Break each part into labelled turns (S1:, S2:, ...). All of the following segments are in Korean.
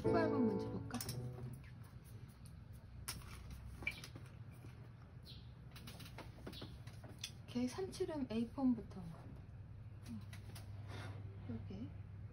S1: 특별번 먼저 볼까? 이렇게 37음 A폰부터 이렇게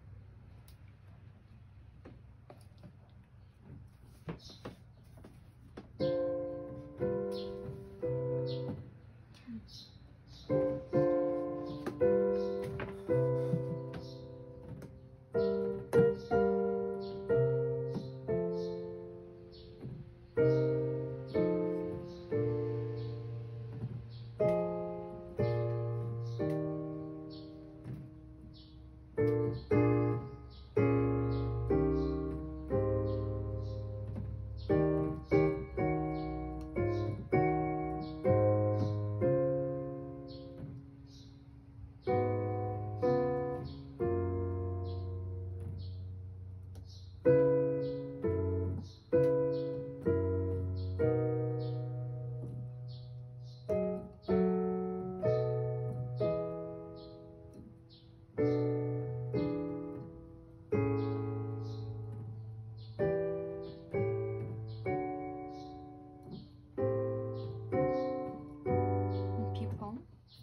S1: B펌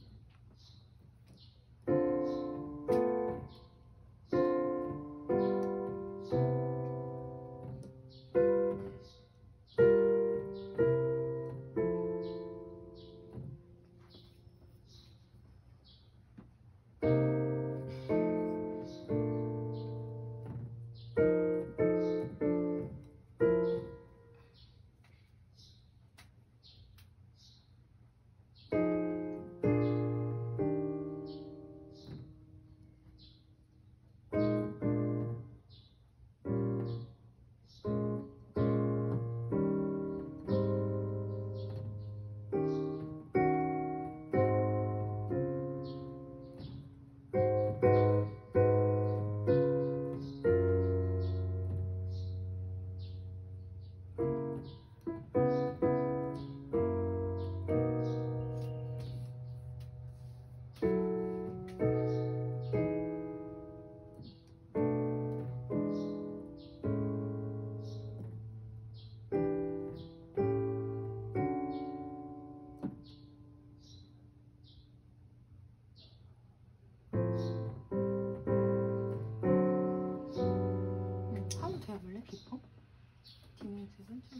S1: 한번 더 해볼래? B펌? D미nu스는 좀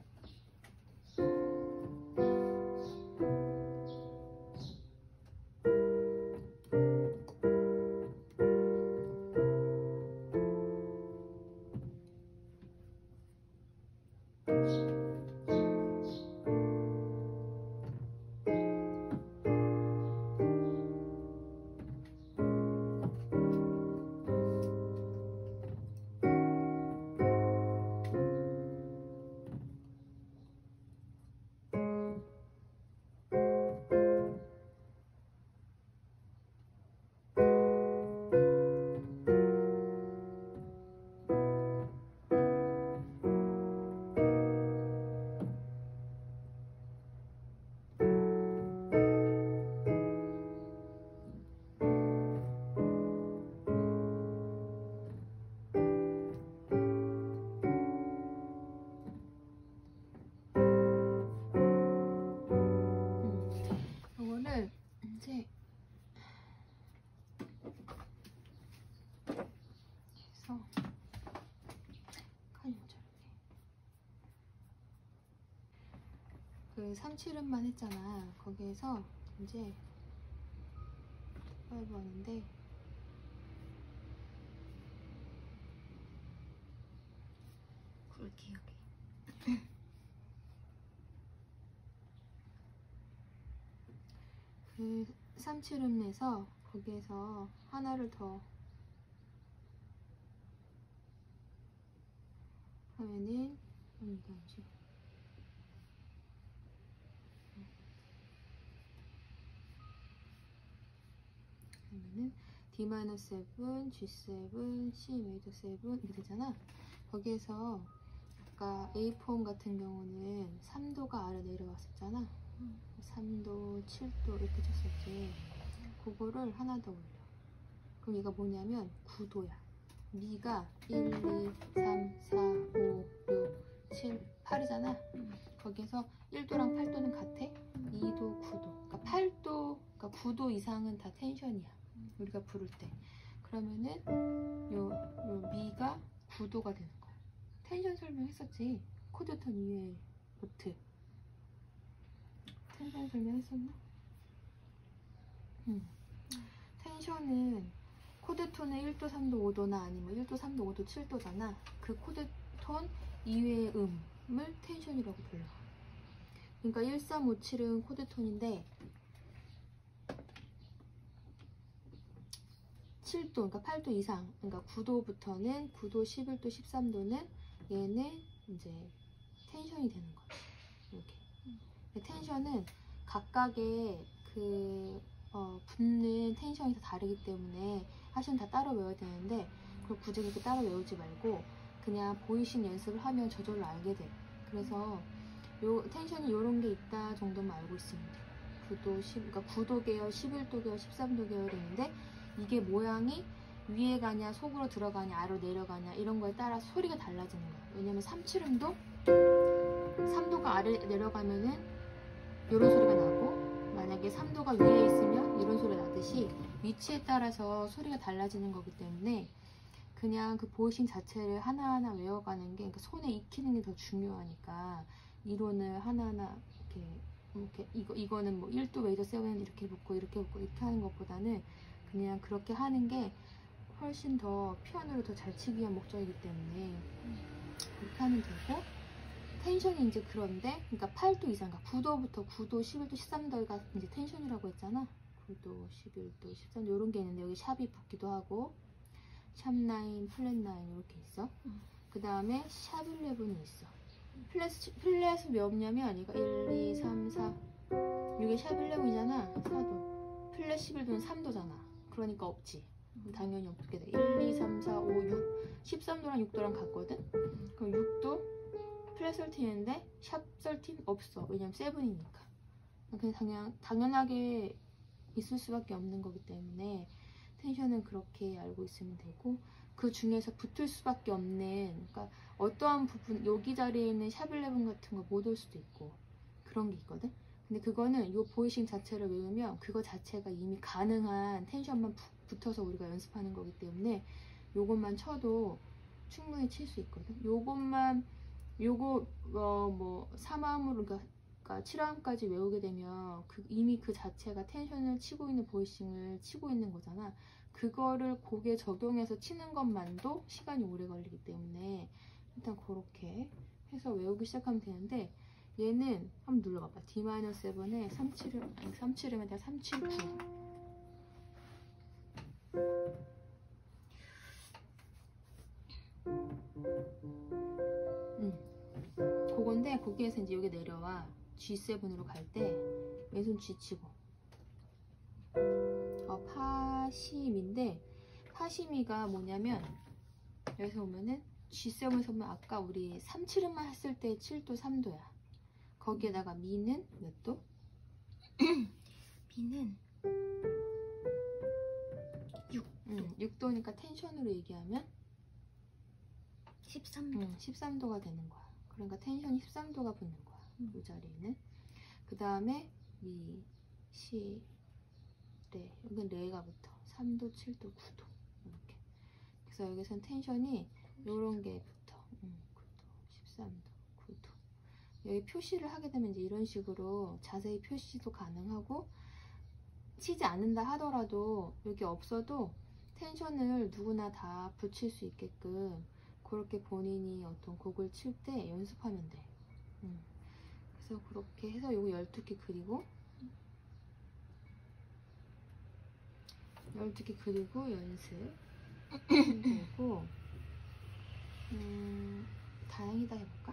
S1: 이거를 이제 해서 칸이 저렇게 그 37음만 했잖아. 거기에서 이제 8번인데
S2: 굵게 여기.
S1: 그 37음 내서 거기에서 하나를 더 하면은 잠시 그러면은 D-7, G7, C 메이저 7 이렇게 되잖아. 거기에서 아까 A폼 같은 경우는 3도가 아래 내려왔었잖아. 3도, 7도 이렇게 쳤었지. 그거를 하나 더 올려. 그럼 얘가 뭐냐면 9도야. 미가 1, 2, 3, 4, 8이잖아. 거기에서 1도랑 8도는 같아. 2도, 9도. 그러니까 8도, 그러니까 9도 이상은 다 텐션이야. 우리가 부를 때. 그러면은 요 미가 9도가 되는 거야. 텐션 설명했었지. 코드톤 이외에 노트. 텐션 설명했었나? 텐션은 코드톤은 1도, 3도, 5도나 아니면 1도, 3도, 5도, 7도잖아. 그 코드톤 이외의 음을 텐션이라고 불러. 그러니까 1357은 코드톤인데 7도, 그러니까 8도 이상, 그러니까 9도부터는 9도, 11도, 13도는 얘는 이제 텐션이 되는 거야. 이렇게. 텐션은 각각의 그 붙는 텐션이 다 다르기 때문에 사실은 다 따로 외워야 되는데 그걸 굳이 그렇게 따로 외우지 말고 그냥 보이싱 연습을 하면 저절로 알게 돼. 그래서 요 텐션이 요런 게 있다 정도만 알고 있으면 돼. 9도, 10, 그러니까 9도 계열, 11도 계열, 13도 계열이 있는데 이게 모양이 위에 가냐, 속으로 들어가냐, 아래로 내려가냐 이런 거에 따라 소리가 달라지는 거야. 왜냐면 3칠음도 3도가 아래 내려가면은 이런 소리가 나고 만약에 3도가 위에 있으면 이런 소리가 나듯이 위치에 따라서 소리가 달라지는 거기 때문에 그냥 그 보이싱 자체를 하나하나 외워가는 게 그러니까 손에 익히는 게 더 중요하니까 이론을 하나하나 이렇게 이거는 뭐 1도 메이저 세븐 이렇게 붙고 이렇게 붙고 이렇게 하는 것보다는 그냥 그렇게 하는 게 훨씬 더 피아노를 더 잘 치기 위한 목적이기 때문에 그렇게 하면 되고 텐션이 이제 그런데 그러니까 8도 이상, 그러니까 9도부터 9도, 11도, 13도가 이제 텐션이라고 했잖아. 9도, 11도, 13도 이런 게 있는데 여기 샵이 붙기도 하고 샵 9, 플랫 9 이렇게 있어. 그 다음에 샵 11이 있어. 플랫은 왜 없냐면 이거 1, 2, 3, 4 이게 샵 11이잖아. 4도. 플랫 11도는 3도잖아. 그러니까 없지. 당연히 없게 돼. 1, 2, 3, 4, 5, 6 13도랑 6도랑 같거든. 그럼 6도 플랫 13인데 샵 13 없어. 왜냐면 7이니까. 그냥 당연하게 있을 수밖에 없는 거기 때문에 텐션은 그렇게 알고 있으면 되고 그 중에서 붙을 수밖에 없는 그러니까 어떠한 부분 여기 자리에 있는 샵 11 같은 거 못 올 수도 있고 그런 게 있거든. 근데 그거는 요 보이싱 자체를 외우면 그거 자체가 이미 가능한 텐션만 붙어서 우리가 연습하는 거기 때문에 요것만 쳐도 충분히 칠 수 있거든. 요것만 요거 뭐 3화음으로 그러니까 7화음까지 외우게 되면 이미 그 자체가 텐션을 치고 있는 보이싱을 치고 있는 거잖아. 그거를 곡에 적용해서 치는 것만도 시간이 오래 걸리기 때문에 일단 그렇게 해서 외우기 시작하면 되는데 얘는 한번 눌러봐봐. D-7에 3칠음, 아니 3칠음에다가 379 그건데 거기에서 이제 여기 내려와 G7으로 갈 때 왼손 G 치고 파심인데 파심이가 뭐냐면 여기서 보면은 G7에서 보면 아까 우리 3칠음만 했을 때 7도 3도야. 거기에다가 미는 몇 도?
S2: 미는
S1: 6도니까 텐션으로 얘기하면
S2: 13도.
S1: 13도가 되는 거야. 그러니까 텐션이 13도가 붙는 거야. 이 자리에는. 그 다음에 미, 시, 레. 여기는 레가 붙어. 3도, 7도, 9도. 이렇게. 그래서 여기선 텐션이 요런 게 붙어. 9도, 13도, 9도. 여기 표시를 하게 되면 이제 이런 식으로 자세히 표시도 가능하고 치지 않는다 하더라도 여기 없어도 텐션을 누구나 다 붙일 수 있게끔 그렇게 본인이 어떤 곡을 칠 때 연습하면 돼. 그래서 그렇게 해서 요거 12개 그리고 12개 그리고 연습 되고 다행이다 해볼까?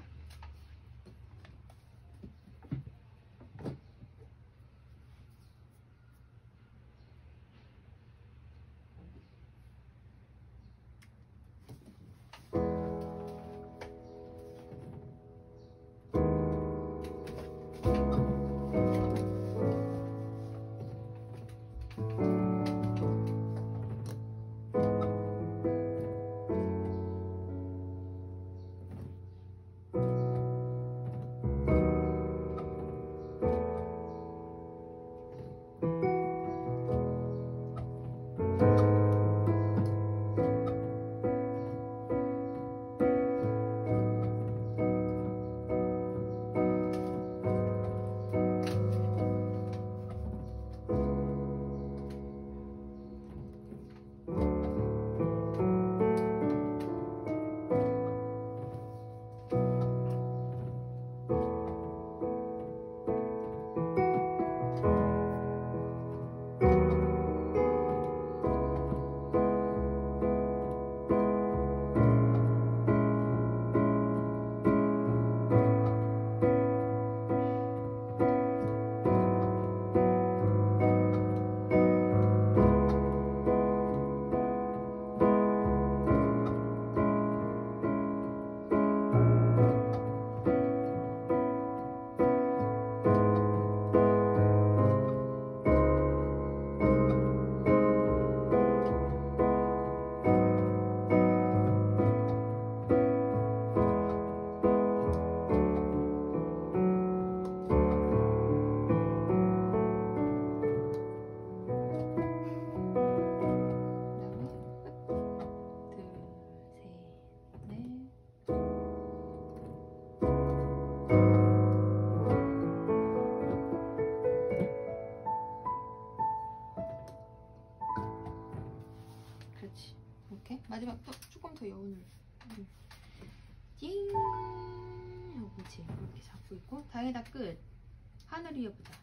S1: 띵 하고 그렇지 이렇게 잡고 있고 다행이다 끝. 하늘 위에 보자.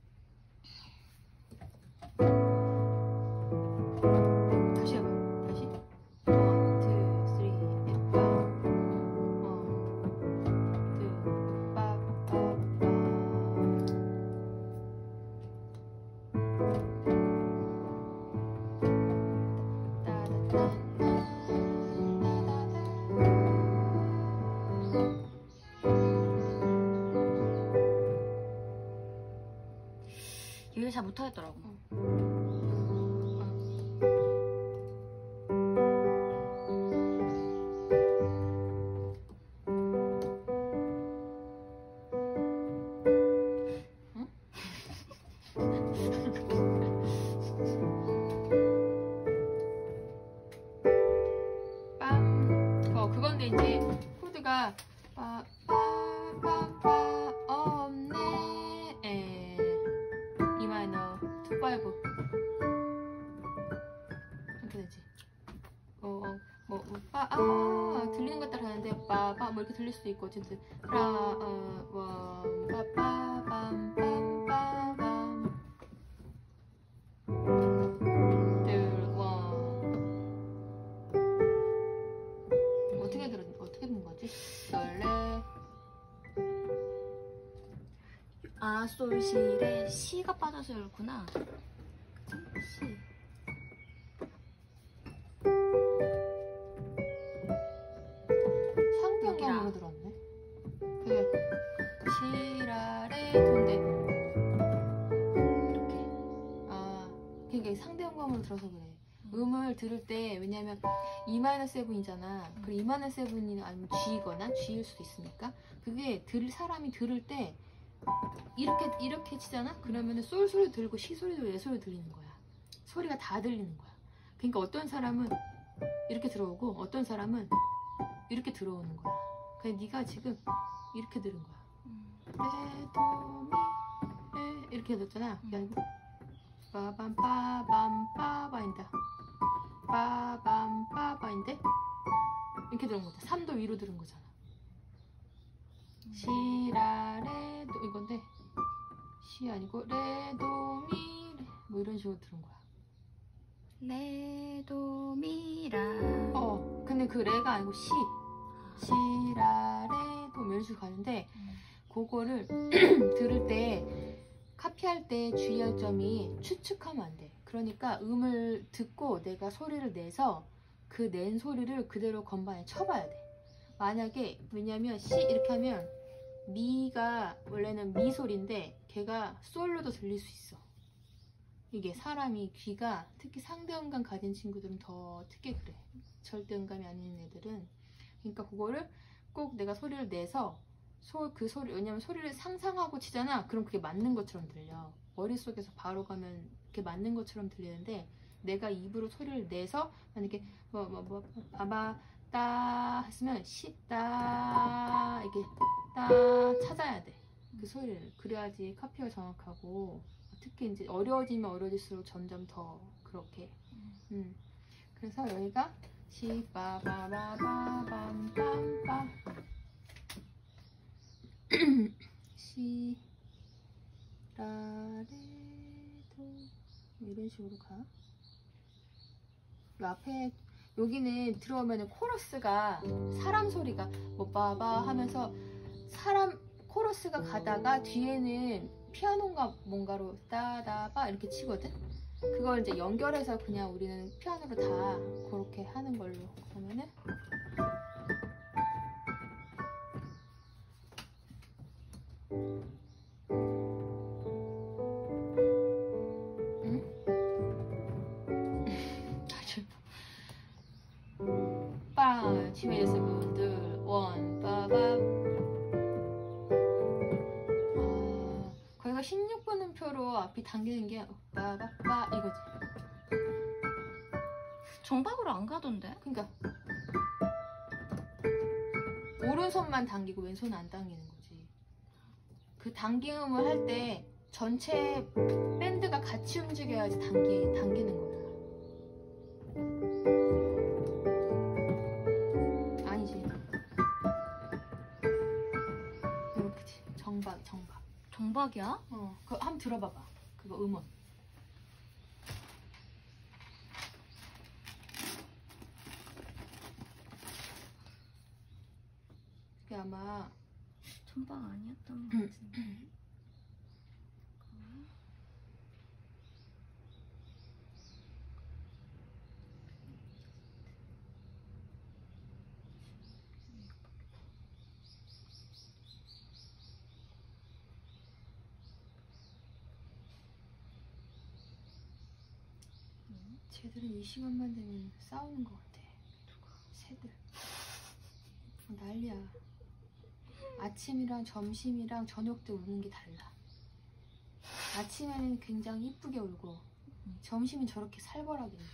S1: 다시 해봐. 다시 1, 2, 3, 4
S2: 얘를 잘 못하겠더라고.
S1: 그건데 이제 코드가 빠빠빠빠 없네 E 마이너 2, 5 이렇게 되지. 들리는 것 따라 하는데 빠빠 뭐 이렇게 들릴 수도 있고 어쨌든 빠빠빰빰빰빰 어떻게 된 거지? 원래
S2: 솔실에 시가 빠져서 그렇구나.
S1: 시 상대음감으로 들었네. 그게 시라레 도인데 이렇게 그게 상대음감으로 들어서 그래. 음을 들을 때 왜냐면 E-7이잖아. 그리고 E-7이 아니면 G거나 G일 수도 있으니까 그게 사람이 들을 때 이렇게 치잖아? 그러면은 솔 소리 들고 시 소리도 레 소리 들리는 거야. 소리가 다 들리는 거야. 그러니까 어떤 사람은 이렇게 들어오고 어떤 사람은 이렇게 들어오는 거야. 그냥 네가 지금 이렇게 들은 거야. 레, 도, 미, 레 이렇게 들었잖아. 그게 아니고 빠밤빠밤빠바인다. 빠밤빠바인데 이렇게 들은 거잖아. 3도 위로 들은 거잖아. 시라레도 이건데 시 아니고 레도미 뭐 이런 식으로 들은 거야.
S2: 레도미라.
S1: 근데 그 레가 아니고 시라레도 이런 식으로 가는데 그거를 들을 때 카피할 때 주의할 점이 추측하면 안 돼. 그러니까 음을 듣고 내가 소리를 내서 그 낸 소리를 그대로 건반에 쳐봐야 돼. 만약에 왜냐면 시 이렇게 하면 미가 원래는 미 소리인데 걔가 솔로도 들릴 수 있어. 이게 사람이 귀가 특히 상대음감 가진 친구들은 더 특히 그래. 절대음감이 아닌 애들은. 그러니까 그거를 꼭 내가 소리를 내서 그 소리 왜냐면 소리를 상상하고 치잖아. 그럼 그게 맞는 것처럼 들려. 머릿속에서 바로 가면 그게 맞는 것처럼 들리는데 내가 입으로 소리를 내서 만약에 바바 따 했으면 시따 이렇게 따 찾아야 돼. 그 소리를. 그래야지 카피가 정확하고 특히 이제 어려워지면 어려질수록 점점 더 그렇게. 그래서 여기가 시빠바바바밤빰빰 시라레도 이런 식으로 가. 이 앞에 여기는 들어오면 코러스가 사람 소리가 뭐 빠바 하면서 사람 코러스가 가다가 뒤에는 피아노인가 뭔가로 따다바 이렇게 치거든. 그걸 이제 연결해서 그냥 우리는 피아노로 다 그렇게 하는 걸로. 그러면은 빵 치면 예스 분들 원 빠밤. 거기가 16분음표로 앞이 당기는 게 빠바빠 이거지.
S2: 정박으로 안 가던데?
S1: 그러니까 오른손만 당기고 왼손은 안 당기는 거지. 그 당김을 할 때 전체 밴드가 같이 움직여야지 당기는 거야. 아니지.
S2: 정박이야?
S1: 그거 한번 들어봐봐. 그거 음원. 그게 아마
S2: 정박 아니었던 것 같은데.
S1: 쟤들은 이 시간만 되면 싸우는 것 같아. 새들. 난리야. 아침이랑 점심이랑 저녁 때 우는 게 달라. 아침에는 굉장히 이쁘게 울고 점심은 저렇게 살벌하게 울고.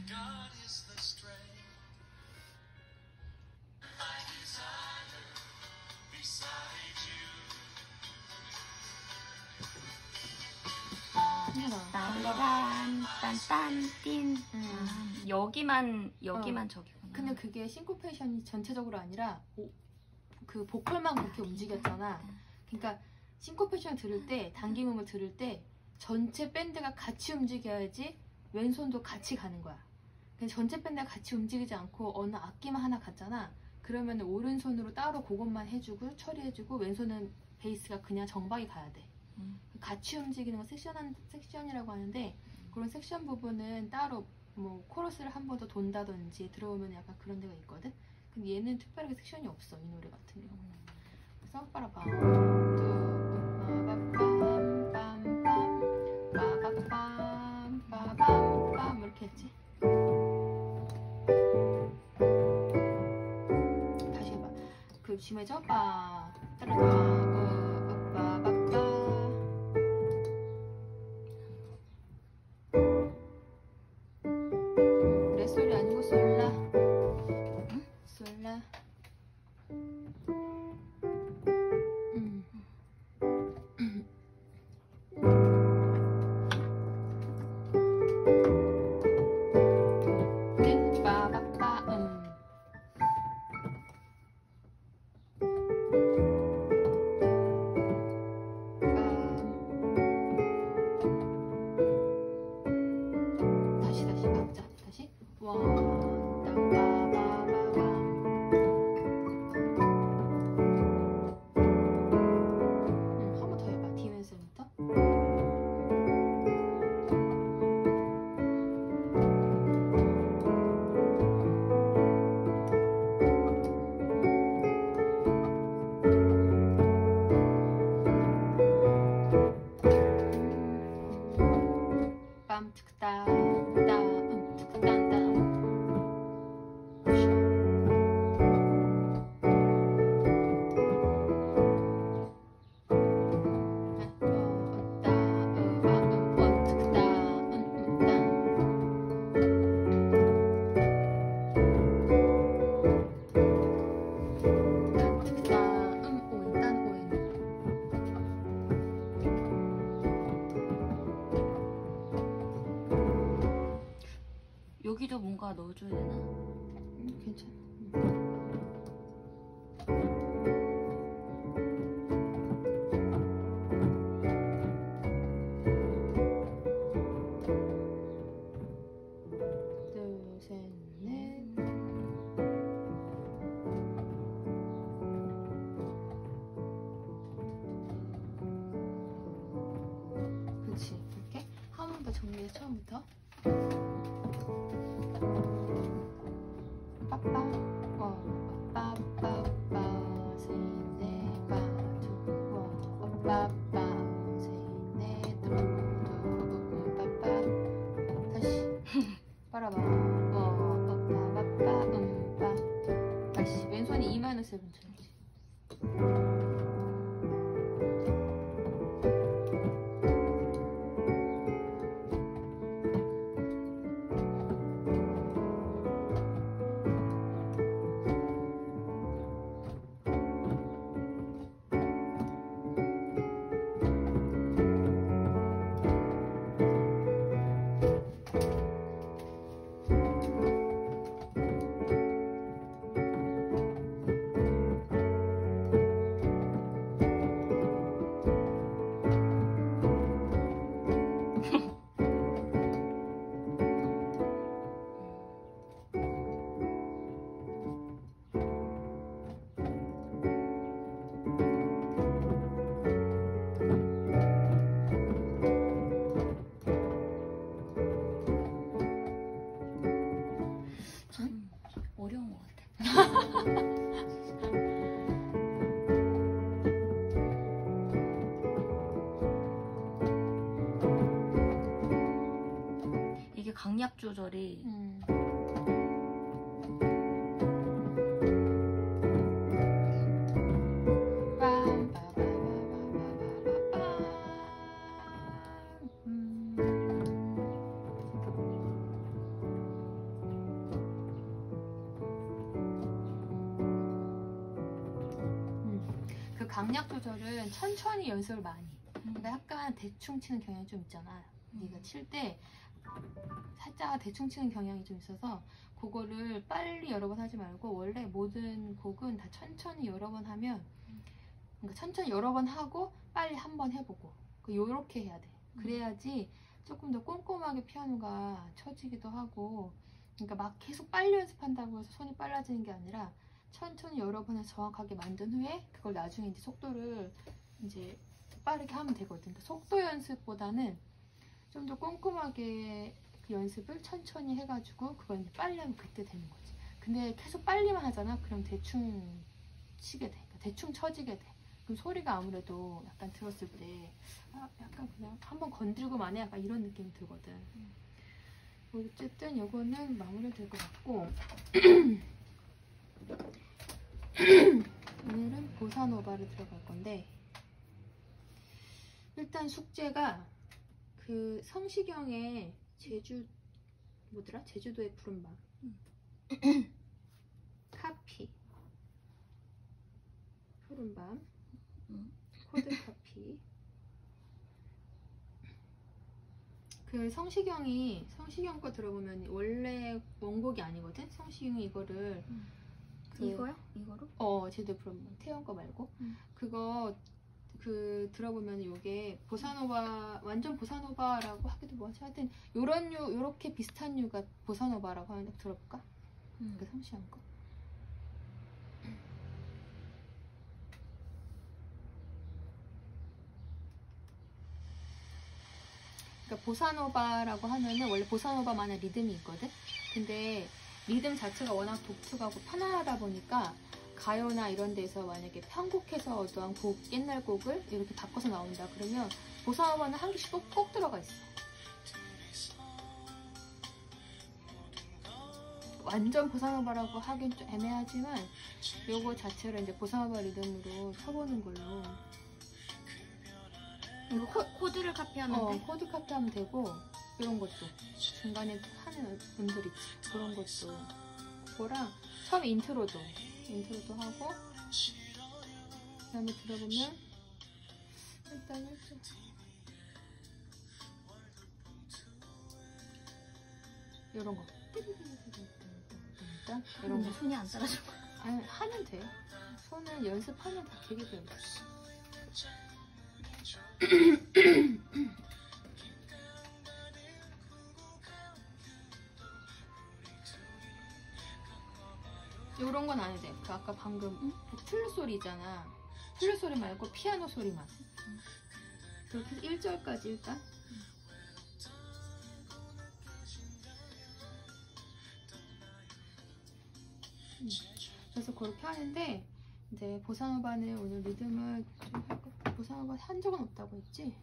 S2: 따란 딴딴 여기만 저기구나.
S1: 근데 그게 싱코페이션이 전체적으로 아니라 그 보컬만 그렇게 움직였잖아. 그러니까 싱코페이션 들을 때, 단기음을 들을 때 전체 밴드가 같이 움직여야지 왼손도 같이 가는 거야. 근데 전체 밴드가 같이 움직이지 않고 어느 악기만 하나 갔잖아. 그러면 오른손으로 따로 그것만 해주고 처리해주고 왼손은 베이스가 그냥 정박이 가야 돼. 같이 움직이는 거 섹션이라고 하는데, 그런 섹션 부분은 따로 뭐 코러스를 한 번 더 돈다든지 들어오면 약간 그런 데가 있거든. 근데 얘는 특별하게 섹션이 없어, 이 노래 같은 경우. 그래서 빠라밤 빠바밤 빠밤 이렇게 했지. 다시 해봐. 그 심해져. 빠 따라다 레솔이 아니고 솔라. 솔라. 다시 박자. 다시 원 땅바바바밤. 한 번 더 해봐. 디멘스부터. 빰 특따 따 특딴따.
S2: 여기도 뭔가 넣어줘야 되나?
S1: 괜찮아. 둘, 셋, 넷. 그렇지. 이렇게 한 번 더 정리해서 처음부터. 빠빠 빠빠빠 세네바 두 빠빠 세네 두 빠빠. 다시 빠라바 빠빠빠 빠. 다시 왼손이 2마이너스 쳐야지.
S2: 강약 조절이
S1: 그 강약 조절은 천천히 연습을 많이 해. 그러니까 약간 대충 치는 경향이 좀 있잖아. 네가 칠 때 살짝 대충 치는 경향이 좀 있어서 그거를 빨리 여러 번 하지 말고 원래 모든 곡은 다 천천히 여러 번 하면 그러니까 천천히 여러 번 하고 빨리 한 번 해보고 요렇게 해야 돼. 그래야지 조금 더 꼼꼼하게 피아노가 쳐지기도 하고 그러니까 막 계속 빨리 연습한다고 해서 손이 빨라지는 게 아니라 천천히 여러 번 해서 정확하게 만든 후에 그걸 나중에 이제 속도를 이제 빠르게 하면 되거든. 그러니까 속도 연습보다는 좀 더 꼼꼼하게 그 연습을 천천히 해가지고 그걸 이제 빨리 하면 그때 되는 거지. 근데 계속 빨리만 하잖아. 그럼 대충 치게 돼. 그러니까 대충 쳐지게 돼. 그럼 소리가 아무래도 약간 들었을 때 약간 그냥 한번 건들고만 해 약간 이런 느낌이 들거든. 어쨌든 요거는 마무리될 것 같고 오늘은 보사노바를 들어갈 건데 일단 숙제가 그 성시경의 제주도의 푸른밤 카피 푸른밤 코드 카피 그 성시경 거 들어보면 원래 원곡이 아니거든. 성시경이 이거를
S2: 이거요? 이거로?
S1: 제주도의 푸른밤 태연 거 말고 그거 그 들어보면 요게 보사노바 완전 보사노바라고 하기도 뭐하지 하여튼 요렇게 비슷한 류가 보사노바라고 하는데 들어볼까? 그 성시경 거 그러니까 보사노바라고 하면은 원래 보사노바만의 리듬이 있거든. 근데 리듬 자체가 워낙 독특하고 편안하다 보니까 가요나 이런 데서 만약에 편곡해서 어떠한 옛날 곡을 이렇게 바꿔서 나온다 그러면 보사노바는 한 개씩 꼭 들어가 있어. 완전 보사노바라고 하긴 좀 애매하지만 요거 자체를 이제 보사노바 리듬으로 쳐보는 걸로
S2: 이거 코드를 카피하면 돼?
S1: 코드 카피하면 되고 이런 것도 중간에 하는 분들 있지. 그런 것도 그거랑 처음 인트로도 하고 그 다음에 들어보면 일단 이런 거 이런 거
S2: 손이 안 따라줘.
S1: 아니 하면 돼. 손은 연습하면 다 되게 돼요. 요런 건 안 해도 돼. 그 아까 방금 플룻 소리 있잖아. 플룻 소리 말고 피아노 소리만. 그렇게 해서 1절까지 일단. 그래서 그렇게 하는데 이제 보사노바는 오늘 리듬을 좀 할 거. 보사노바 한 적은 없다고 했지?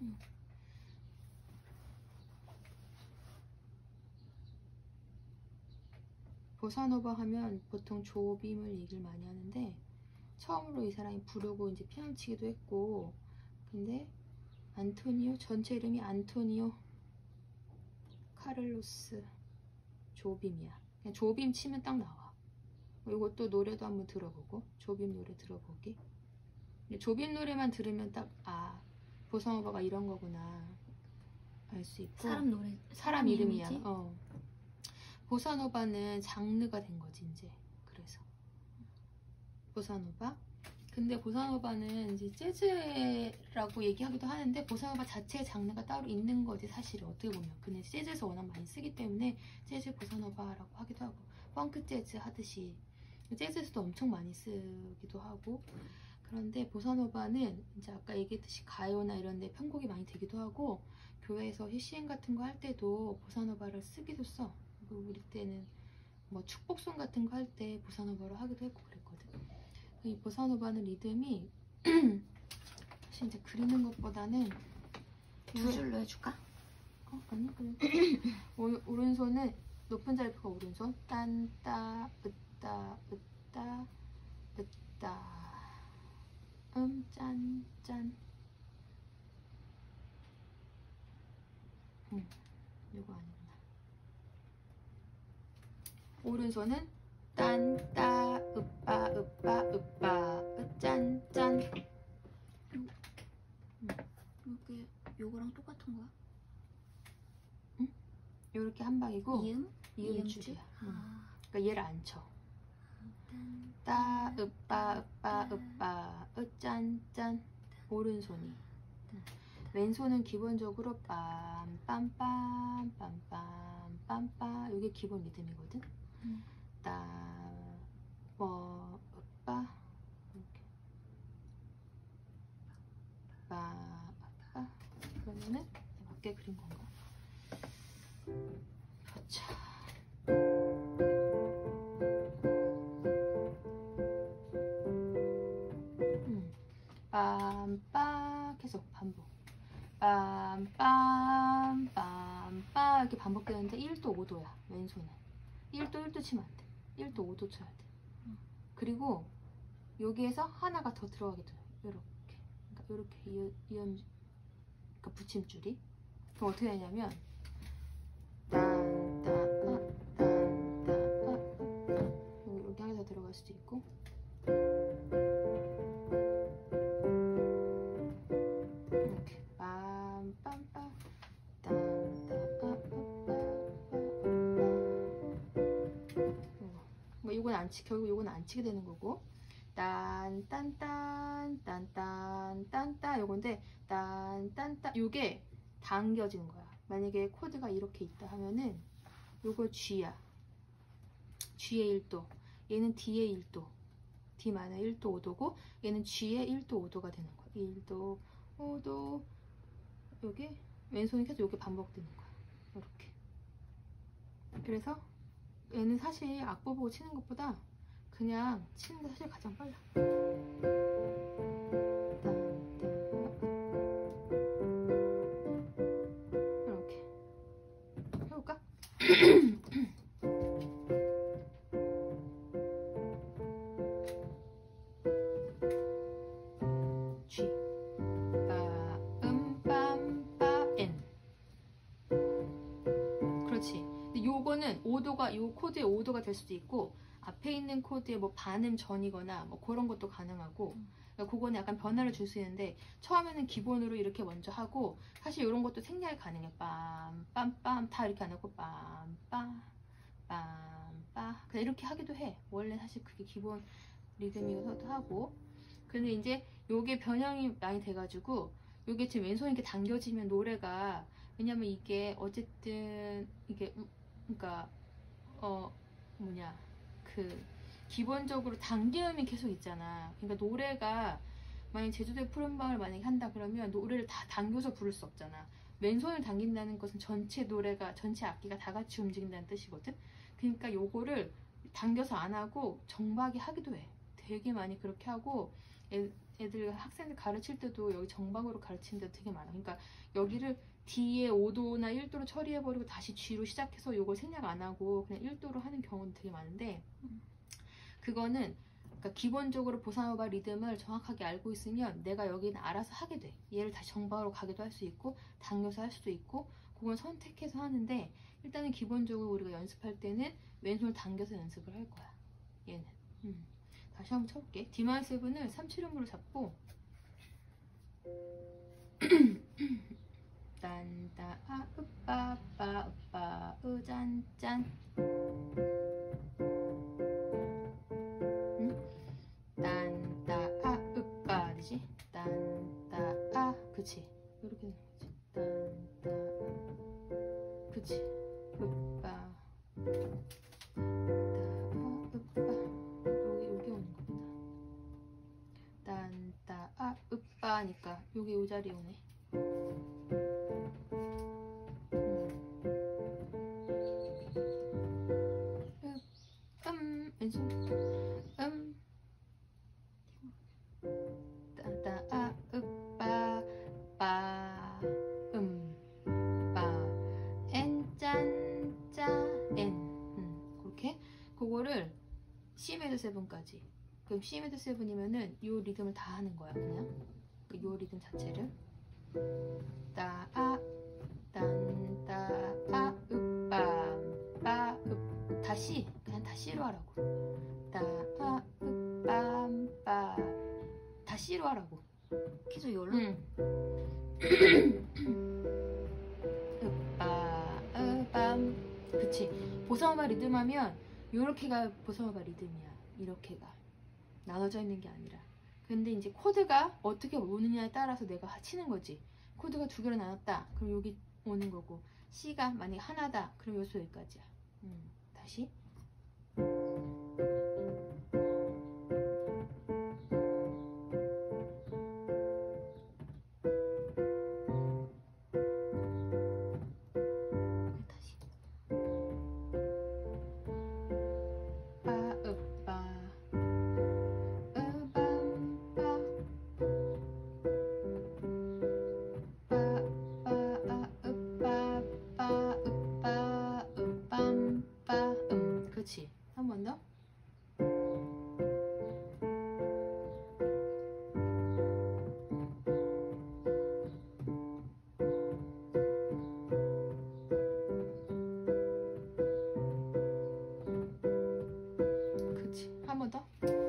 S1: 보사노바 하면 보통 조빔을 얘기를 많이 하는데 처음으로 이 사람이 부르고 이제 피아노 치기도 했고 근데 안토니오 전체 이름이 안토니오 카를로스 조빔이야. 그냥 조빔 치면 딱 나와. 이것도 노래도 한번 들어보고 조빔 노래 들어보기. 조빔 노래만 들으면 딱 보사노바가 이런 거구나 알 수 있고 사람 이름이야. 보사노바는 장르가 된 거지 이제. 그래서 보사노바. 근데 보사노바는 이제 재즈라고 얘기하기도 하는데 보사노바 자체의 장르가 따로 있는 거지 사실은 어떻게 보면. 근데 재즈에서 워낙 많이 쓰기 때문에 재즈 보사노바라고 하기도 하고 펑크 재즈 하듯이 재즈에서도 엄청 많이 쓰기도 하고. 그런데 보사노바는 이제 아까 얘기했듯이 가요나 이런 데 편곡이 많이 되기도 하고 교회에서 시행 같은 거 할 때도 보사노바를 쓰기도 써. 우리 때는 뭐 축복송 같은 거 할 때 보사노바로 하기도 했고 그랬거든. 이 보사노바는 리듬이 사실 이제 그리는 것보다는
S2: 두 줄로 해줄까?
S1: 아니 그래. 오른손은 높은 자리표가 오른손. 딴따 으따 으따 으따 짠 짠. 이거 아니구나. 오른손은 딴따 으빠 으빠 으빠 짠 짠.
S2: 이게 요거랑 똑같은 거야?
S1: 요렇게 한 방이고 이음
S2: 이음줄?
S1: 줄이야. 그러니까 얘를 안 쳐. 따 으빠 으빠 으빠 짠 짠. 오른손이. 왼손은 기본적으로 빰빰빰 빰빰 빰빰. 이게 기본 리듬이거든. 따 으빠 이렇게 빠 아빠. 그러면은 맞게 그린 건가? 그렇죠. 빰빰 계속 반복. 빰빰 빰빰 이렇게 반복되는데 1도 5도야. 왼손은 1도 1도 치면 안 돼. 1도 5도 쳐야 돼. 그리고 여기에서 하나가 더 들어가게 돼. 이렇게. 그러니까 이렇게 이음 그러니까 붙임줄이. 그럼 어떻게 되냐면 딴따아 딴따아 여기 하나 더 들어갈 수도 있고. 이렇게 빰빰빰 이건 안 치, 결국 이건 안 치게 되는 거고. 딴딴딴 딴딴 딴따 요건데 딴딴따 요게 당겨진 거야. 만약에 코드가 이렇게 있다 하면은 요거 G야. G의 1도. 얘는 D의 1도. D 마이너 1도 5도고 얘는 G의 1도 5도가 되는 거야. 1도 5도. 요게 왼손이 계속 요게 반복되는 거야. 이렇게. 그래서 얘는 사실 악보 보고 치는 것보다 그냥 치는 게 사실 가장 빨라. 이렇게 해볼까? G 빰빰빰 그렇지. 근데 요거는 5도가 요 코드의 5도가 될 수도 있고 앞에 있는 코드의 뭐 반음 전이거나 뭐 그런 것도 가능하고 그러니까 그거는 약간 변화를 줄 수 있는데 처음에는 기본으로 이렇게 먼저 하고 사실 이런 것도 생략이 가능해. 빰빰빰 다 이렇게 안 하고 빰빰 빰빰 그냥 이렇게 하기도 해. 원래 사실 그게 기본 리듬이어서도 하고. 근데 이제 요게 변형이 많이 돼가지고 요게 지금 왼손이 이렇게 당겨지면 노래가 왜냐면 이게 어쨌든 이게 그러니까 그 기본적으로 당김이 계속 있잖아. 그러니까 노래가 만약 제주도의 푸른밤을 만약에 한다 그러면 노래를 다 당겨서 부를 수 없잖아. 왼손을 당긴다는 것은 전체 노래가 전체 악기가 다 같이 움직인다는 뜻이거든. 그러니까 요거를 당겨서 안 하고 정박이 하기도 해. 되게 많이 그렇게 하고 애들 학생들 가르칠 때도 여기 정박으로 가르치는 데도 되게 많아. 그러니까 여기를 D에 5도나 1도로 처리해버리고 다시 G로 시작해서 요걸 생략 안 하고 그냥 1도로 하는 경우는 되게 많은데 그거는 그러니까 기본적으로 보사노바 리듬을 정확하게 알고 있으면 내가 여기는 알아서 하게 돼. 얘를 다시 정박으로 가기도 할 수 있고 당겨서 할 수도 있고 그건 선택해서 하는데 일단은 기본적으로 우리가 연습할 때는 왼손을 당겨서 연습을 할 거야. 얘는. 다시 한번 쳐볼게. D-7을 3-7음으로 잡고 딴따 아 으빠 으빠 으빠 으짠짠 딴따 아 으빠 되지? 딴따 아 그치? 이렇게 되는 거지. 딴따 그치? 으빠 딴따 아 으빠 하니까 여기 요 자리에 오네. 왼손 딴따 아 으빠 빠 빠 7까지. 그럼 C7이면은 요 리듬을 다 하는 거야, 그냥. 요 리듬 자체를. 따아 딴 따아 읍밤 빠읍 다시 그냥 다 C로 하라고. 따아 읍밤 빠 다 C로 하라고.
S2: 계속 열로?
S1: 읍밤 그치. 보사노바 리듬 하면 요렇게가 보사노바 리듬이야. 이렇게가 나눠져 있는 게 아니라. 근데 이제 코드가 어떻게 오느냐에 따라서 내가 치는 거지. 코드가 두 개로 나눴다. 그럼 여기 오는 거고. C가 만약에 하나다. 그럼 여기서 여기까지야. 다시.
S2: 다시.
S1: 빠읍빠 으밤빠 그렇지. 한 번 더. 그렇지. 한 번 더.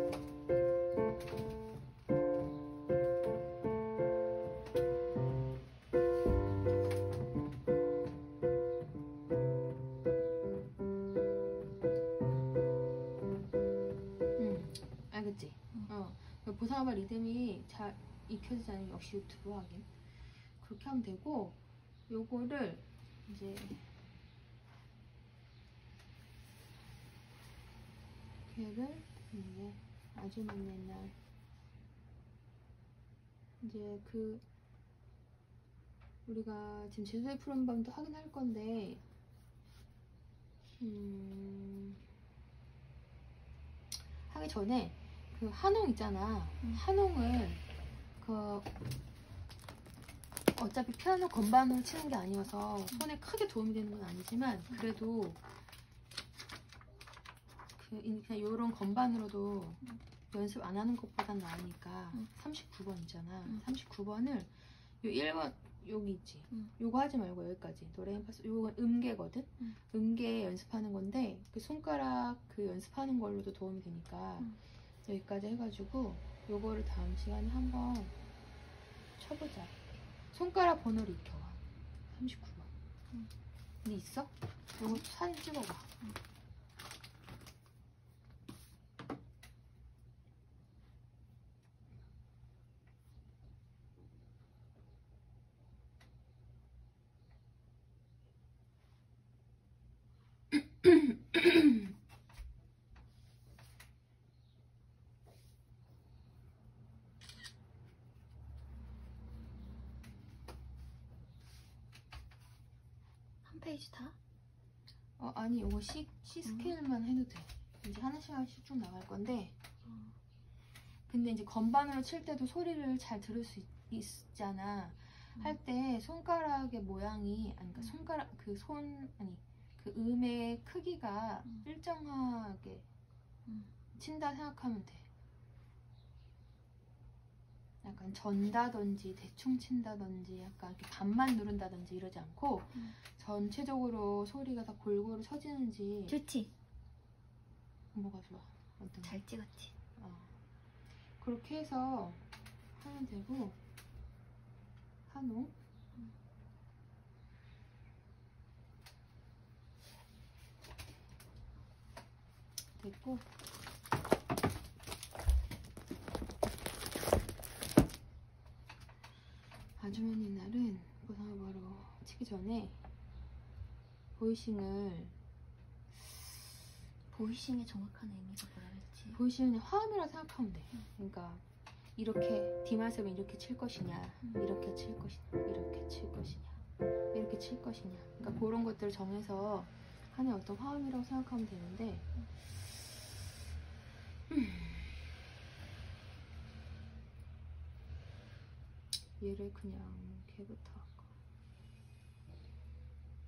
S1: 알겠지? 보사노바 리듬이 잘 익혀지지 않으면 역시 유튜브 하긴. 그렇게 하면 되고, 요거를 이제 걔를 이제 아주 먼 옛날 이제 그 우리가 지금 제주도의 푸른 밤도 하긴 할 건데 하기 전에 그 한홍 있잖아. 한홍을 그 어차피 피아노 건반으로 치는 게 아니어서 손에 크게 도움이 되는 건 아니지만 그래도 그냥 이런 건반으로도 연습 안 하는 것보단 나으니까 39번 있잖아. 39번을 요 1번 여기 있지. 요거 하지 말고 여기까지. 도레미파솔 요거 음계거든. 음계 연습하는 건데 그 손가락 그 연습하는 걸로도 도움이 되니까 여기까지 해가지고 요거를 다음 시간에 한번 쳐보자. 손가락 번호를 익혀와. 39번. 근데 있어? 요거 사진 찍어봐.
S2: 한 페이지 다?
S1: 아니 이거 C 스케일만 해도 돼. 이제 하나씩 하나씩 쭉 나갈 건데 근데 이제 건반으로 칠 때도 소리를 잘 들을 수 있잖아. 할 때 손가락의 모양이 아니 그러니까 손가락 그 그 음의 크기가 일정하게 친다 생각하면 돼. 약간 전다든지 대충 친다든지 약간 이렇게 반만 누른다든지 이러지 않고 전체적으로 소리가 다 골고루 쳐지는지.
S2: 좋지?
S1: 뭐가 좋아? 어떤
S2: 잘 찍었지?
S1: 그렇게 해서 하면 되고. 한홍 됐고 아주 먼 옛날은 보사노바로 치기 전에 보이싱의
S2: 정확한 의미가 뭐라 그랬지?
S1: 보이싱은 화음이라 생각하면 돼. 그러니까 이렇게 D마습은 이렇게 칠 것이냐, 이렇게 칠 것이냐, 이렇게 칠 것이냐, 이렇게 칠 것이냐. 그러니까 그런 것들을 정해서 하나의 어떤 화음이라고 생각하면 되는데 얘를 그냥 걔부터 할까?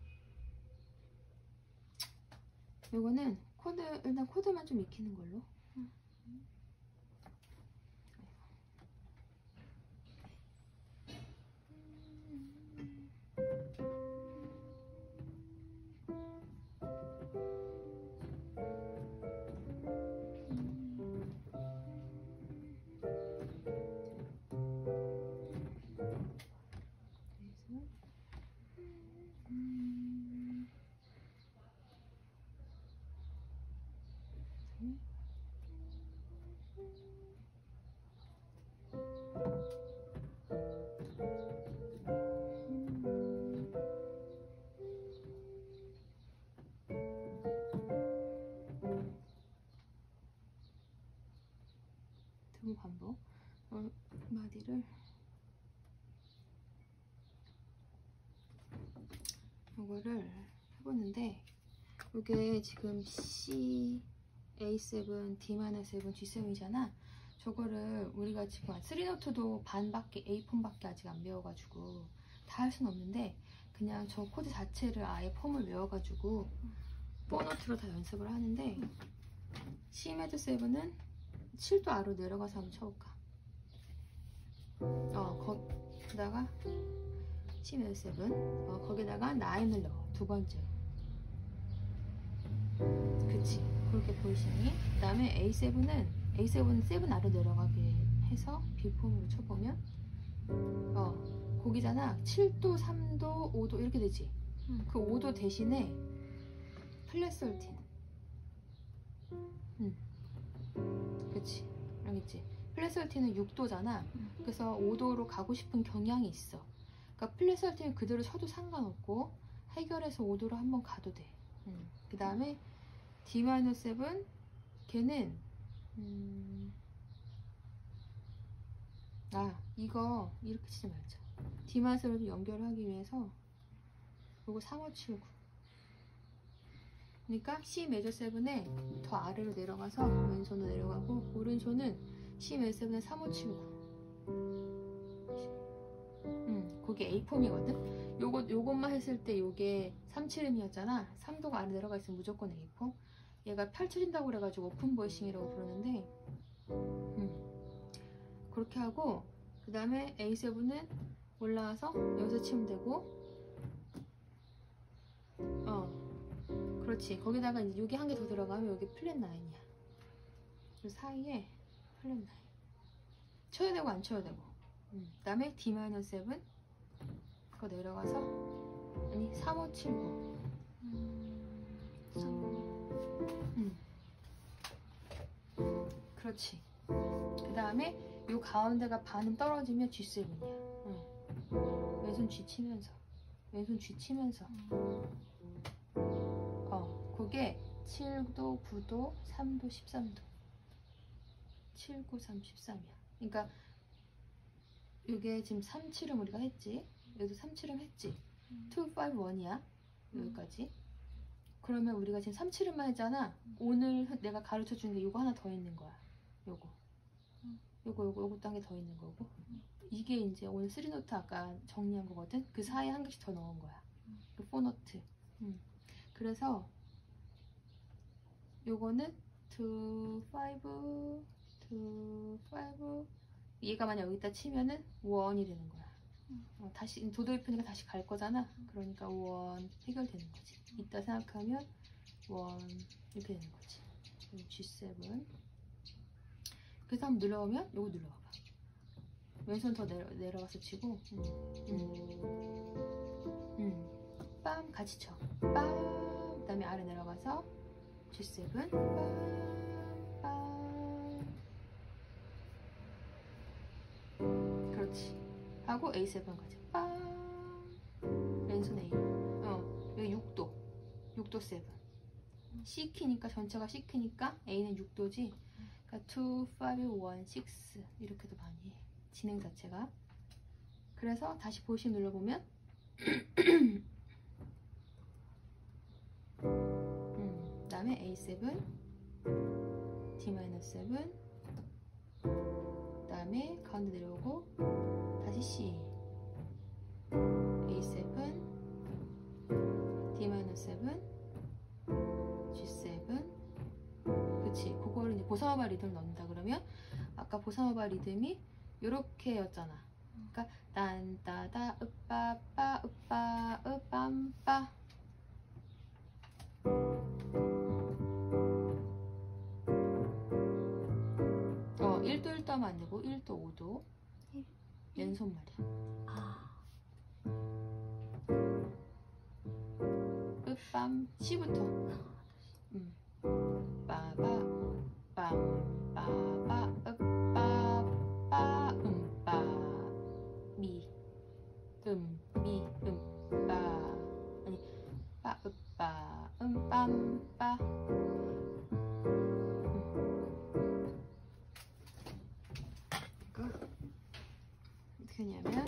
S1: 요거는 코드 일단 코드만 좀 익히는 걸로. 두 반복. 마디를 이거를 해보는데 이게 지금 C, A7, D-7, G7이잖아. 저거를 우리가 지금 3노트도 반밖에 A 폼밖에 아직 안 배워가지고 다 할 순 없는데 그냥 저 코드 자체를 아예 폼을 외워가지고 4노트로 다 연습을 하는데 C 매저 7은 7도 아래로 내려가서 한번 쳐볼까? 거기다가 C 매저 7 거기다가 9을 넣어. 두 번째로. 그치, 그렇게 보이시니? 그 다음에 A7은 7 아래로 내려가게 해서 B폼으로 쳐보면 거기잖아. 7도, 3도, 5도 이렇게 되지. 그 5도 대신에 플랫 13. 그치, 알겠지? 플랫 13은 6도잖아. 그래서 5도로 가고 싶은 경향이 있어. 그러니까 플랫 13은 그대로 쳐도 상관없고 해결해서 5도로 한번 가도 돼. 그 다음에 D-7 걔는 이거 이렇게 치지 말자. D-7을 연결하기 위해서 요거 3579. 그러니까 C 매저 7에 더 아래로 내려가서 왼손으로 내려가고 오른손은 C 매저 7에 3579. 그게 A폼이거든. 요것만 했을 때 요게 37음이었잖아. 3도가 아래 내려가 있으면 무조건 A폼. 얘가 펼쳐진다고 그래가지고 오픈 보이싱이라고 부르는데 그렇게 하고 그 다음에 A7은 올라와서 여기서 치면 되고 그렇지. 거기다가 이제 여기 한 개 더 들어가면 여기 플랫 9이야. 그 사이에 플랫 9 쳐야 되고 안 쳐야 되고. 그 다음에 D-7 그거 내려가서 3579 그렇지. 그 다음에 요 가운데가 반음 떨어지면 G7이야. 왼손 G 치면서 그게 7도, 9도, 3도, 13도 7, 9, 3, 13이야. 그러니까 이게 지금 3칠음 우리가 했지. 여기도 3칠음 했지. 2, 5, 1이야. 여기까지. 그러면 우리가 지금 3칠음만 했잖아. 오늘 내가 가르쳐 준 게 이거 하나 더 있는 거야. 요것도 한 개 더 있는 거고. 이게 이제 오늘 3노트 아까 정리한 거거든. 그 사이에 한 개씩 더 넣은 거야. 그 4노트. 그래서 요거는 2, 5, 2, 5 얘가 만약 여기다 치면은 1이 되는 거야. 다시 도도입히니까 다시 갈 거잖아. 그러니까 1 해결되는 거지. 이따 생각하면 1 이렇게 되는 거지. G7 그래서 한번 눌러보면 요거 눌러봐봐. 왼손 더 내려가서 치고 빰 같이 쳐. 빰 그 다음에 아래 내려가서 G7 빰 빰 그렇지. 하고 A7까지 빰 왼손 A 여기 6도 7 C키니까 전체가 C키니까 A는 6도지. 그러니까 2, 5, 1, 6 이렇게도 많이 해. 진행 자체가. 그래서 다시 보시 눌러보면 그 다음에 A7 D-7 그 다음에 가운데 내려오고 다시 C A7 D-7 G7 그치. 그거를 이제 보사노바 리듬을 넣는다 그러면 아까 보사노바 리듬이 요렇게였잖아. 그러니까 딴따다 으빠빠 으빠 으빰빠. 1도 1도 하면 안 되고 1도 5도 왼손 말이야. 으빰 시부터 빠바 빰 빠바 으빠 빠 음빠 미 음빠 아니 빠 으빠 빰 빠. 어떻게 하냐면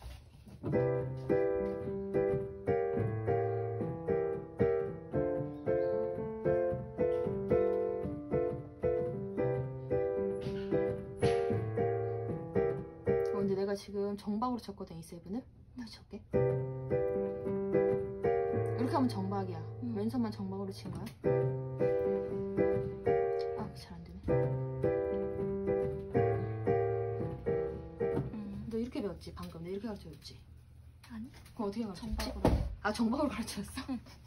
S1: 근데 내가 지금 정박으로 쳤거든. A7을 다시 쳤게. 이렇게 하면 정박이야. 왼손만 정박으로 친 거야. 아, 잘 안 되네. 너 이렇게 배웠지 방금. 내가 이렇게 가르쳐줬지.
S2: 아니.
S1: 그럼 어떻게 가르쳤지?
S2: 정박으로.
S1: 아, 정박으로 가르쳤어?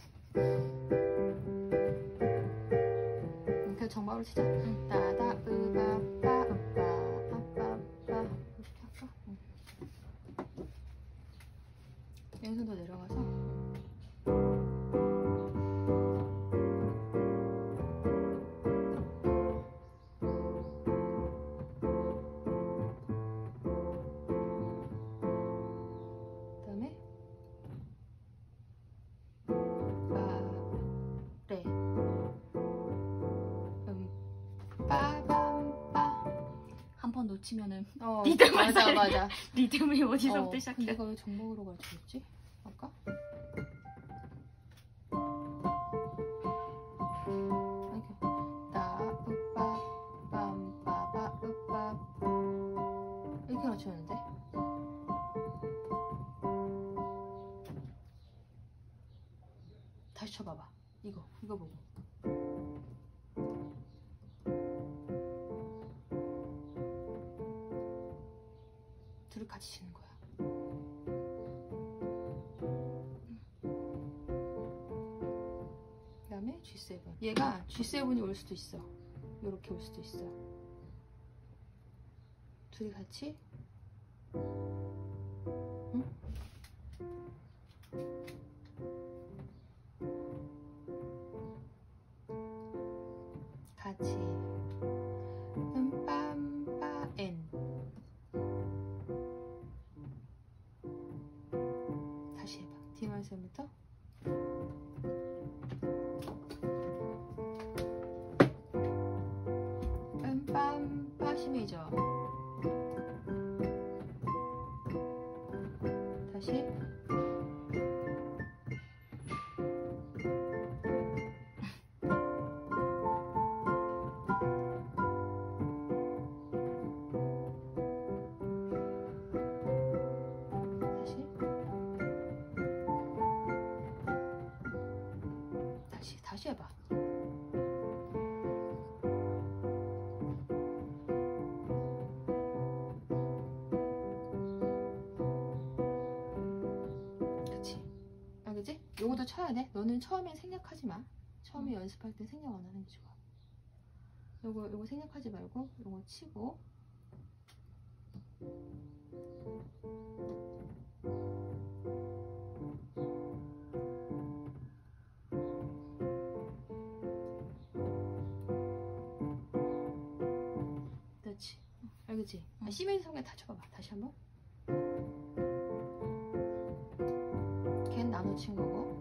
S1: 그냥 정박으로 치자. 따다 으바 빠 으빠 아빠 빠 이렇게 할까? 왼손 더 내려가서 그다음에 빠레 빠밤빠.
S2: 한 번 놓치면은
S1: 리듬 맞아.
S2: 리듬이 어디서부터 시작해?
S1: 내가 왜 정박으로 가르쳐줬지? 아까? 이렇게 따 으빠 빰 빠바 으빠 이렇게 가르쳤는데 다시 쳐봐봐. 이거 보고. 둘이 같이 치는 거야. 그 다음에 G7. 얘가 G7이 올 수도 있어. 요렇게 올 수도 있어. 둘이 같이. 응? 같이. 빰빰빠 N. 다시 해봐. D마이너스부터. 빰빰빠 심해져. 다시. 다시 해봐. 그치? 알겠지? 요것도 쳐야 돼. 너는 처음엔 생략하지 마. 처음에 연습할 때 생략 안 하는 게 좋아. 요거 생략하지 말고 요거 치고. 그렇지. 알겠지? C 메이저 성에 다 쳐봐봐. 다시 한번. 걘 나눠 친 거고.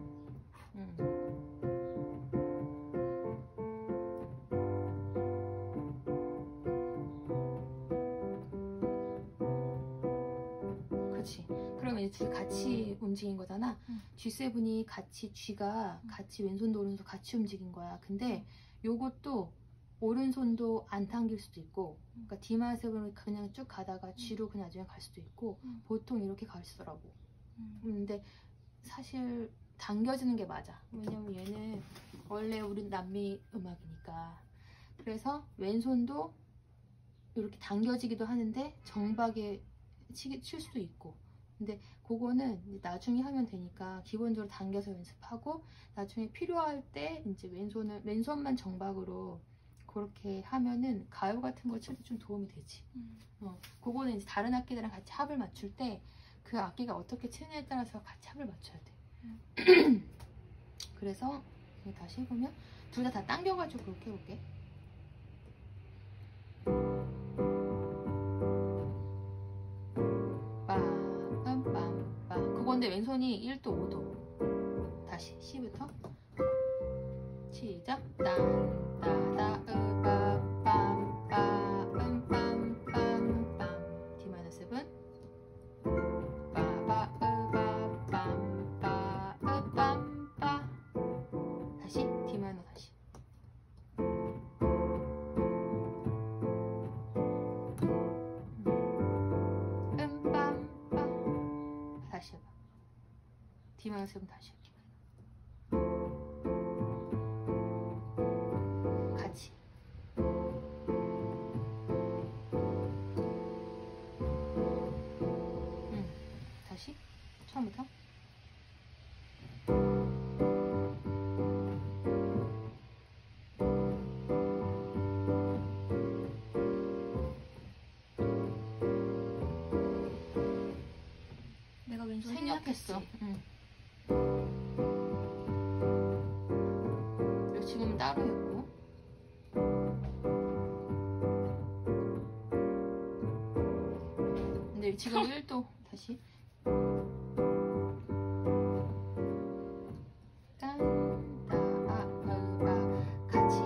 S1: 그렇지. 그러면 이제 둘이 같이 움직인 거잖아. G7이 같이 G가 같이 왼손도 오른손도 같이 움직인 거야. 근데 요것도 오른손도 안 당길 수도 있고, 그러니까 D마이너스는 그냥 쭉 가다가 G로 그냥 나중에 갈 수도 있고, 보통 이렇게 가르치더라고. 근데 사실 당겨지는 게 맞아. 왜냐면 얘는 원래 우리 남미 음악이니까 그래서 왼손도 이렇게 당겨지기도 하는데 정박에 칠 수도 있고. 근데 그거는 이제 나중에 하면 되니까 기본적으로 당겨서 연습하고 나중에 필요할 때 이제 왼손만 정박으로 그렇게 하면은 가요 같은 거 칠 때 좀 도움이 되지. 그거는 이제 다른 악기들이랑 같이 합을 맞출 때 그 악기가 어떻게 치느냐에 따라서 같이 합을 맞춰야 돼. 그래서 다시 해보면 둘 다 당겨가지고 그렇게 해볼게. 빰빰빰. 그건데 왼손이 1도 5도. 다시 C부터 시작. 딴따다 으빠 빰빰빰빰빰. D-7 빠바 으바 빰빠 으빰빠. 다시 D-, 다시 빰빰빠. 다시 해봐. D-7 다시 할게. 같이. 다시 처음부터.
S2: 내가 왼손
S1: 생략했어.
S2: 생략했지.
S1: 그리고 지금은 따로 했고. 근데 지금 1도 다시. 같이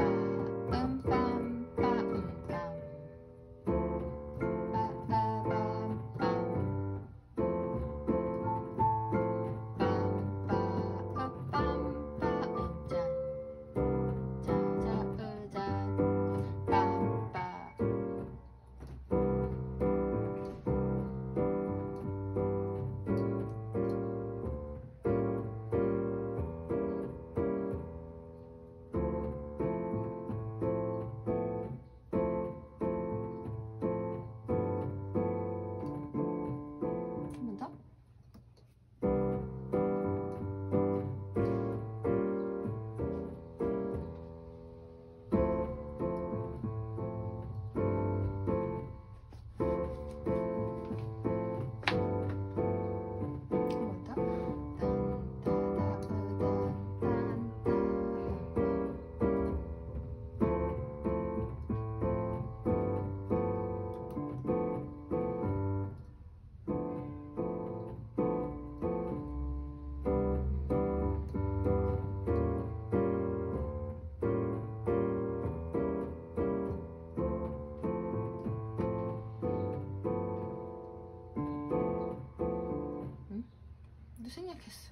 S1: 생략했어.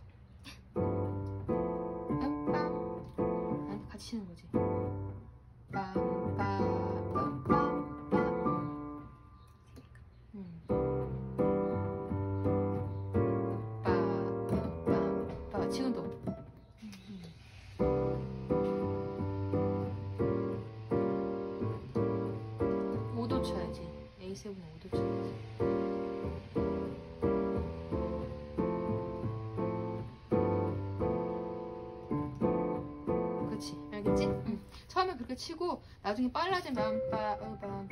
S1: 빰빰. 같이 치는 거지. 빰빰 빰빰. 빰빰. 지금도. 5도 쳐야지. A7은 5도 쳐야지. 알겠지? 처음에 그렇게 치고 나중에 빨라지면 빰빰빰빰빰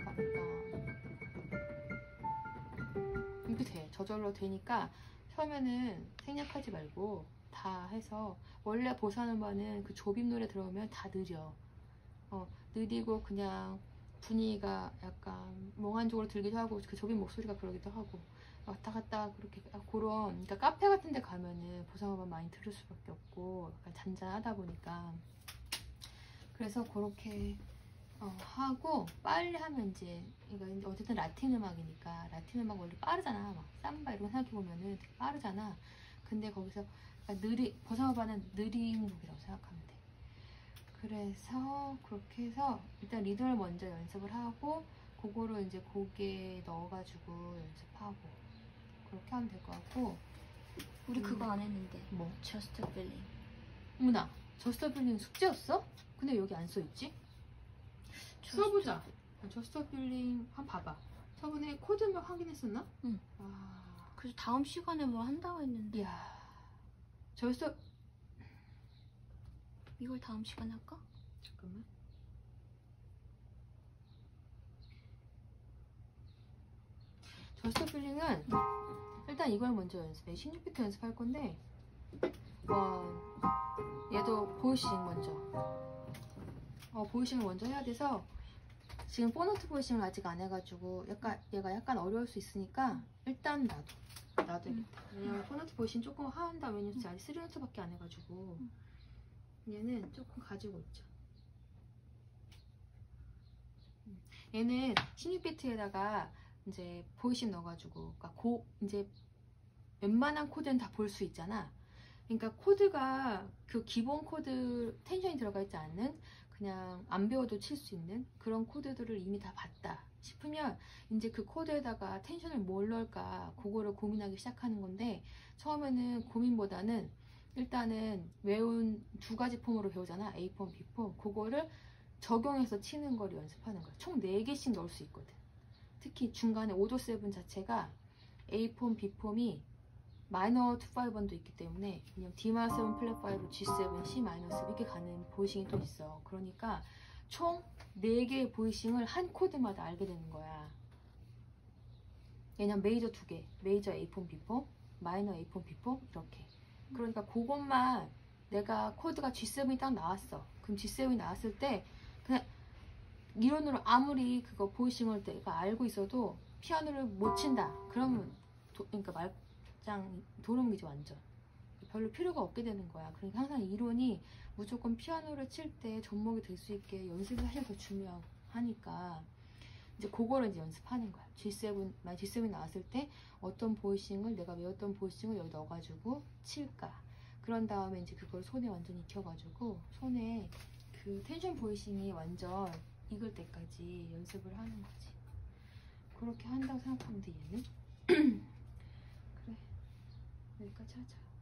S1: 이렇게 돼. 저절로 되니까 처음에는 생략하지 말고 다 해서. 원래 보사노바는 그 조빔 노래 들어오면 다 느려. 느리고 그냥 분위기가 약간 몽환 쪽으로 들기도 하고 그 조빔 목소리가 그러기도 하고 왔다 갔다 그렇게 그런. 그러니까 카페 같은 데 가면은 보사노바 많이 들을 수밖에 없고 약간 잔잔하다 보니까. 그래서 그렇게 하고 빨리 하면 이제 이거 어쨌든 라틴 음악이니까. 라틴 음악 원래 빠르잖아. 막 삼바 이런 거 생각해보면은 되게 빠르잖아. 근데 거기서 보사노바는 느린 곡이라고 생각하면 돼. 그래서 그렇게 해서 일단 리듬을 먼저 연습을 하고 그거를 이제 곡에 넣어가지고 연습하고 그렇게 하면 될 것 같고.
S2: 우리 그거 안 했는데.
S1: 뭐?
S2: Just a feeling.
S1: 어머나, 저스트 필링 숙제였어? 근데 여기 안 써있지? 써보자. 저스트 필링 한번 봐봐. 저번에 코드만 확인했었나?
S2: 응.
S1: 아,
S2: 그래서 다음 시간에 뭐 한다고 했는데.
S1: 이야. 저스트
S2: 이걸 다음 시간에 할까?
S1: 잠깐만. 저스트 필링은 일단 이걸 먼저 연습해. 16비트 연습할 건데, 얘도 보이싱 먼저. 보이싱을 먼저 해야 돼서 지금 포노트 보이싱을 아직 안 해가지고 얘가 약간 어려울 수 있으니까 일단 놔둬야겠다. 왜냐면 포노트 보이싱 조금 한다. 왜냐면 아직 3노트밖에 안 해가지고 얘는 조금 가지고 있죠. 얘는 16비트에다가 이제 보이싱 넣어가지고, 그러니까 이제 웬만한 코드는 다 볼 수 있잖아. 그러니까 코드가 그 기본 코드 텐션이 들어가 있지 않는, 그냥 안 배워도 칠 수 있는 그런 코드들을 이미 다 봤다 싶으면 이제 그 코드에다가 텐션을 뭘 넣을까 그거를 고민하기 시작하는 건데, 처음에는 고민보다는 일단은 외운 두 가지 폼으로 배우잖아. A폼, B폼. 그거를 적용해서 치는 걸 연습하는 거야. 총 4개씩 넣을 수 있거든. 특히 중간에 5도 7 자체가 A폼, B폼이 마이너 2, 5번도 있기 때문에 그냥 D-7, 플랫 5, G7, C- 이렇게 가는 보이싱이 또 있어. 그러니까 총 4개의 보이싱을 한 코드마다 알게 되는 거야. 왜냐면 메이저 2개, 메이저 A폼, B폼, 마이너 A폼, B폼 이렇게. 그러니까 그것만 내가 코드가 G7이 딱 나왔어. 그럼 G7이 나왔을 때 그냥 이론으로 아무리 그거 보이싱을 내가 알고 있어도 피아노를 못 친다. 그러면 그러니까 말짱 도루묵이지 완전. 별로 필요가 없게 되는 거야. 그러니까 항상 이론이 무조건 피아노를 칠 때 접목이 될 수 있게 연습을 하는 게 더 중요하니까 이제 그거를 이제 연습하는 거야. 만약 G7이 나왔을 때 어떤 보이싱을 내가 외웠던 보이싱을 여기 넣어가지고 칠까. 그런 다음에 이제 그걸 손에 완전히 익혀가지고 손에 그 텐션 보이싱이 완전 익을 때까지 연습을 하는 거지. 그렇게 한다고 생각하면 돼, 얘는. 그래, 여기까지 하자.